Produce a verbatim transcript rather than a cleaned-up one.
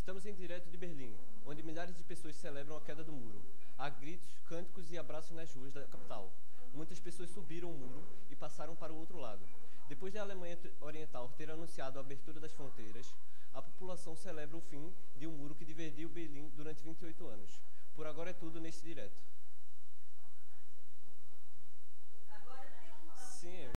Estamos em direto de Berlim, onde milhares de pessoas celebram a queda do muro. Há gritos, cânticos e abraços nas ruas da capital. Muitas pessoas subiram o muro e passaram para o outro lado. Depois de a Alemanha Oriental ter anunciado a abertura das fronteiras, a população celebra o fim de um muro que dividiu Berlim durante vinte e oito anos. Por agora é tudo neste direto. Sim,